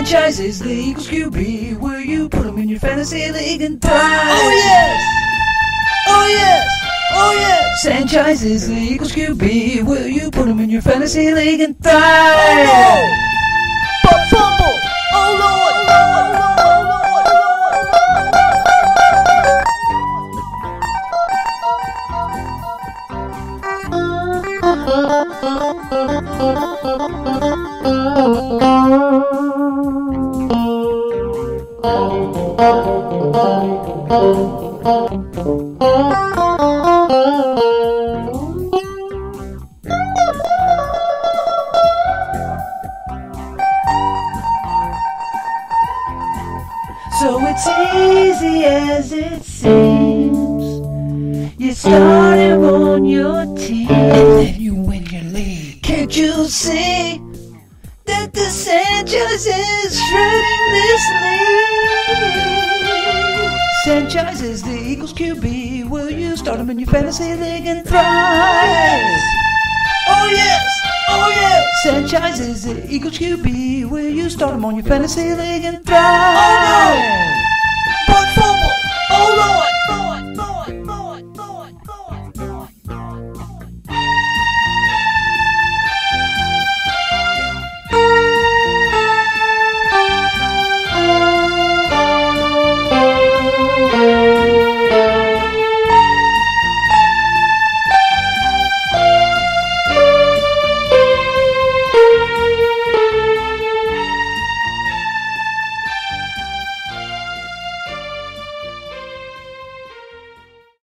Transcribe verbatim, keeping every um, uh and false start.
Sanchize is the Eagles Q B. Will you put him in your fantasy league and thrive? Oh yes! Oh yes! Oh yes! Sanchize is the Eagles Q B. Will you put him in your fantasy league and thrive? Oh no! But fumble! Oh Lord! Oh Lord! Oh Lord! So it's easy as it seems. You start him on your team, and then you win your league. Can't you see that the Sanchez is shredding this league? Sanchez is the Eagles Q B. Will you start him in your fantasy league and thrive? Oh yes! Oh yes! Sanchez is the Eagles Q B. Will you start him on your fantasy league and thrive? Oh no! But fumble!